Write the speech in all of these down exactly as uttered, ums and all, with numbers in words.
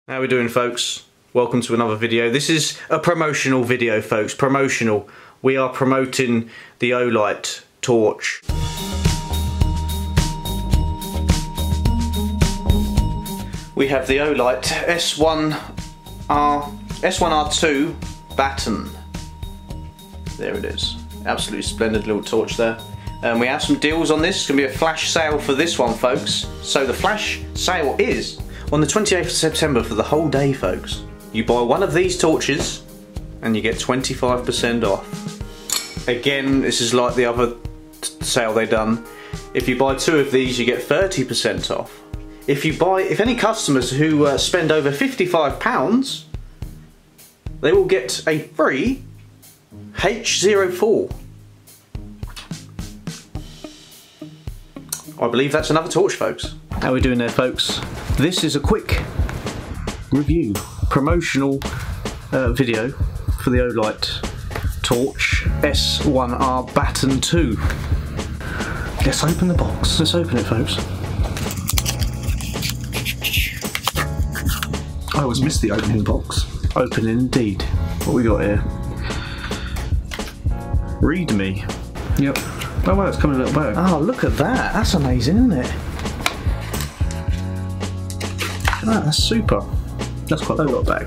How we doing, folks? Welcome to another video. This is a promotional video, folks. Promotional. We are promoting the Olight torch. We have the Olight S one R S one R two baton. There it is. Absolutely splendid little torch there. Um, we have some deals on this. It's going to be a flash sale for this one, folks. So the flash sale is on the twenty-eighth of September for the whole day, folks. You buy one of these torches and you get twenty-five percent off. Again, this is like the other sale they done. If you buy two of these, you get thirty percent off. If you buy, if any customers who uh, spend over fifty-five pounds, they will get a free H zero four. I believe that's another torch, folks. How are we doing there, folks? This is a quick review, promotional uh, video for the Olight torch S one R baton two. Let's open the box. Let's open it, folks. I always miss the opening box. Opening indeed. What we got here? Read me. Yep. Oh wow, it's coming in a little bag. Oh, look at that. That's amazing, isn't it? Ah, that's super. That's quite a little bag.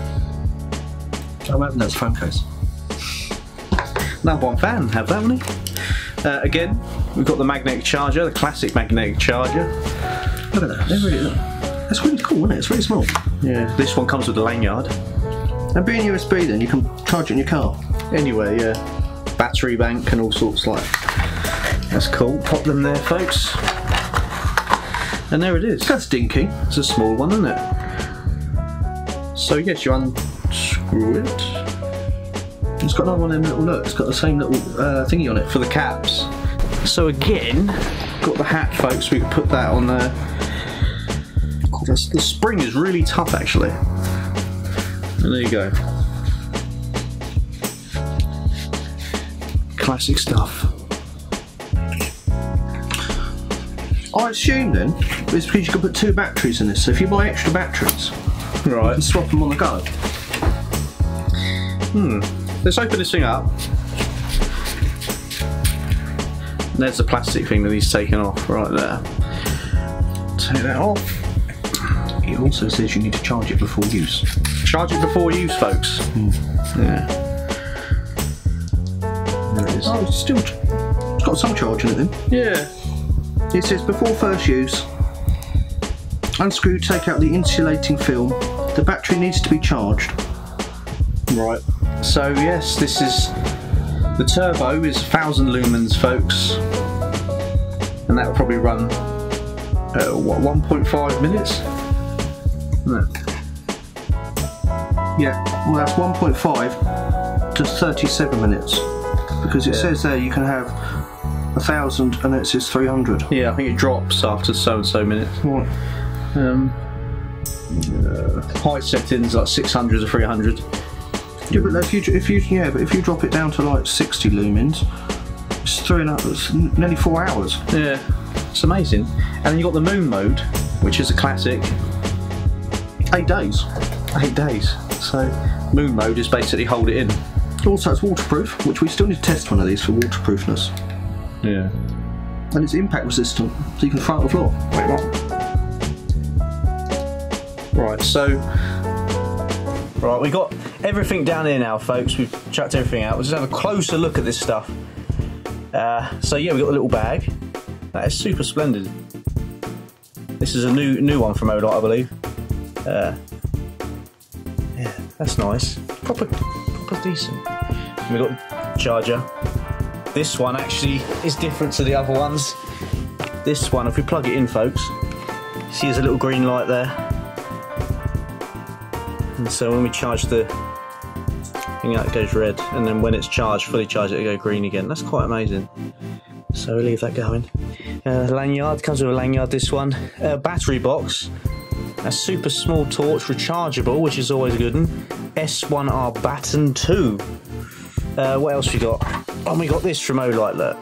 I imagine that's a phone case. Number one fan, have that, haven't we? Uh, again, we've got the magnetic charger, the classic magnetic charger. Look at that. Really, look. That's really cool, isn't it? It's really small. Yeah. This one comes with a lanyard. And being U S B, then you can charge it in your car. Anyway, yeah. Battery bank and all sorts like. That's cool. Pop them there, folks. And there it is. That's dinky. It's a small one, isn't it? So yes, you unscrew it. It's got another one in them little, look, it's got the same little uh, thingy on it. For the caps. So again, got the hat, folks, we can put that on there. Oh, that's, the spring is really tough, actually. And there you go. Classic stuff. I assume then, it's because you can put two batteries in this, so if you buy extra batteries, right, you can swap them on the go. Hmm. Let's open this thing up. There's the plastic thing that he's taken off right there. Take that off. It also says you need to charge it before use. Charge it before use, folks. Mm. Yeah. There it is. Oh, it's still, it's got some charge in it then. Yeah. It says before first use, unscrew, take out the insulating film. The battery needs to be charged. Right. So yes, this is the turbo is one thousand lumens, folks, and that will probably run uh, what one point five minutes. No. Yeah. Well, that's one point five to thirty-seven minutes because it yeah. says there you can have a thousand and it says three hundred. Yeah, I think it drops after so and so minutes. What? Um, uh, high settings like six hundred or three hundred. Yeah, but if you if you yeah, but if you drop it down to like sixty lumens, it's three and a, it's nearly four hours. Yeah, it's amazing. And then you got the moon mode, which is a classic. Eight days. Eight days. So moon mode is basically hold it in. Also, it's waterproof, which we still need to test one of these for waterproofness. Yeah. And it's impact resistant, so you can throw it on the floor. Wait, what? Right, so right, we got everything down here now, folks. We've chucked everything out. Let's just have a closer look at this stuff. Uh, so yeah, we got the little bag. That is super splendid. This is a new new one from Olight, I believe. Uh, yeah, that's nice. Proper, proper decent. And we got charger. This one actually is different to the other ones. This one, if we plug it in, folks, see there's a little green light there. And so when we charge the thing out, it goes red, and then when it's charged, fully charged, it'll go green again. That's quite amazing. So we'll leave that going. Uh, lanyard, comes with a lanyard, this one. Uh, battery box. A super small torch, rechargeable, which is always a good one. S one R baton two. Uh, what else we got? Oh, we got this from Olight, look.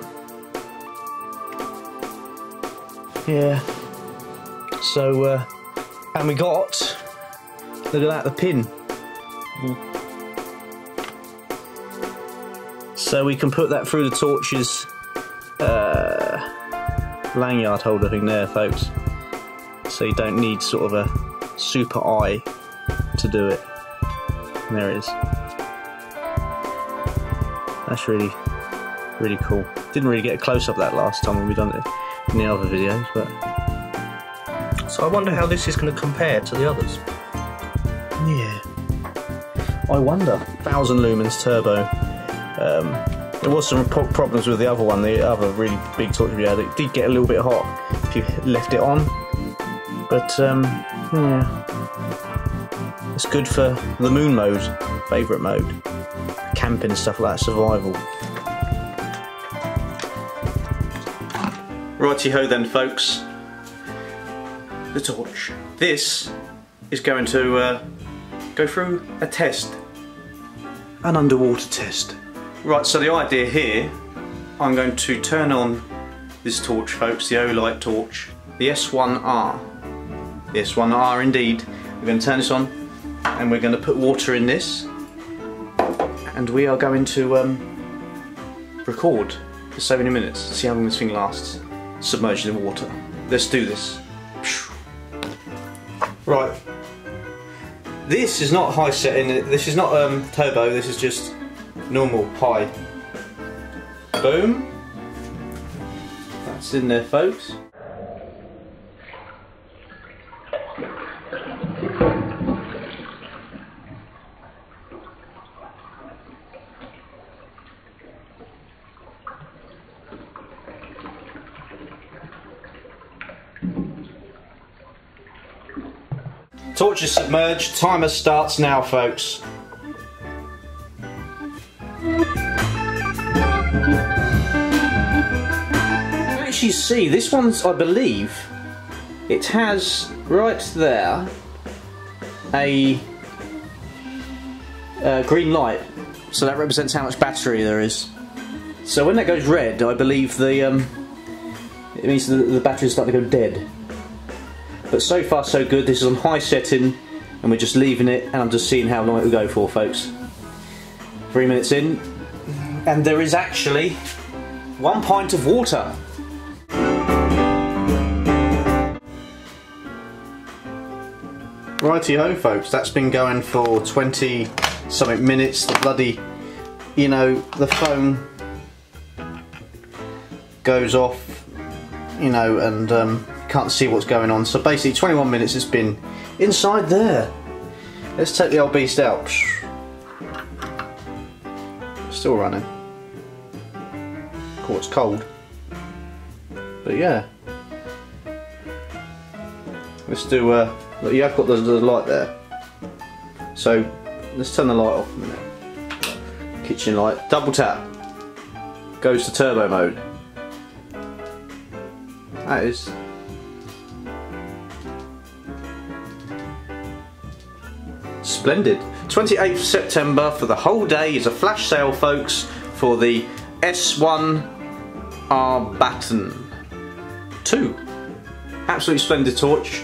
Yeah. So, uh, and we got Look at that, the pin. So we can put that through the torch's uh, lanyard holder thing there, folks. So you don't need sort of a super eye to do it. And there it is. That's really, really cool. Didn't really get a close up that last time when we done it in the other videos, but. So I wonder how this is going to compare to the others. Yeah. I wonder. Thousand lumens turbo. Um, there was some pro problems with the other one, the other really big torch we had. It did get a little bit hot if you left it on, but um, yeah, it's good for the moon mode, favourite mode, camping and stuff like that, survival. Righty ho then, folks. The torch. This is going to uh, go through a test, an underwater test. Right, so the idea here, I'm going to turn on this torch, folks, the Olight torch, the S one R. The S one R indeed. We're going to turn this on and we're going to put water in this, and we are going to um, record for so many minutes, see how long this thing lasts, submerged in water. Let's do this. Right. This is not high setting, this is not um, turbo, this is just normal high. Boom. That's in there, folks. Torch is submerged, timer starts now, folks. Actually see, this one's, I believe, it has right there a, a green light, so that represents how much battery there is. So when that goes red, I believe the um, it means the, the battery's starting to go dead. But so far so good. This is on high setting and we're just leaving it, and I'm just seeing how long it will go for, folks. Three minutes in and there is actually one pint of water. Righty-ho, folks, that's been going for twenty something minutes. The bloody, you know, the phone goes off, you know, and um, can't see what's going on. So basically twenty-one minutes it's been inside there. Let's take the old beast out. Still running. Of course, it's cold. But yeah. Let's do, uh, look, you have got the, the light there. So let's turn the light off a minute. Kitchen light. Double tap. Goes to turbo mode. That is. Splendid. twenty-eighth of September for the whole day is a flash sale, folks, for the S one R Baton two. Absolutely splendid torch.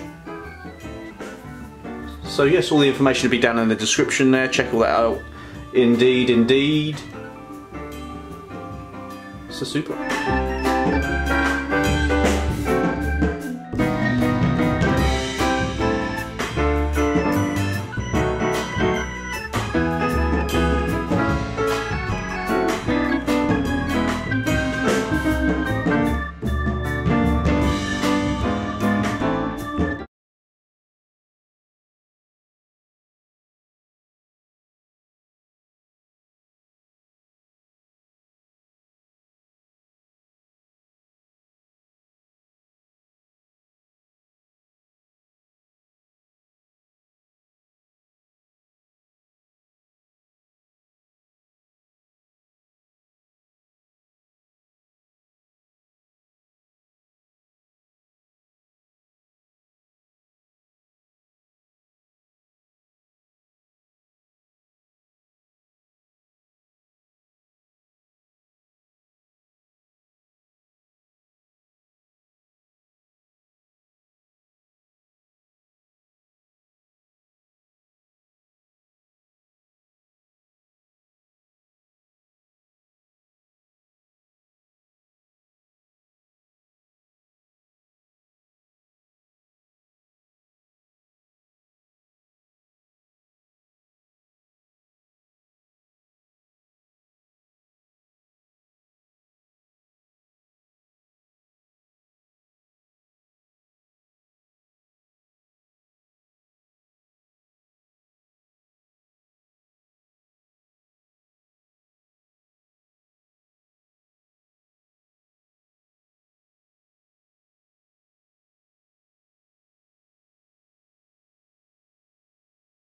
So yes, all the information will be down in the description there. Check all that out. Indeed, indeed. So super.